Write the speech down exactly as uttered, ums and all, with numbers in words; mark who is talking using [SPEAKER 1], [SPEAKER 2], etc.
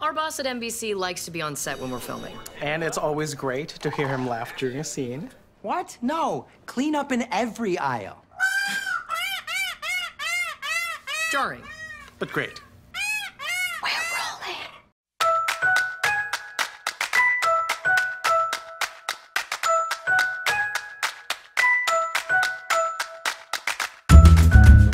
[SPEAKER 1] Our boss at N B C likes to be on set when we're filming.
[SPEAKER 2] And it's always great to hear him laugh during a scene.
[SPEAKER 3] What? No. Clean up in every aisle.
[SPEAKER 1] Jarring.
[SPEAKER 2] But great.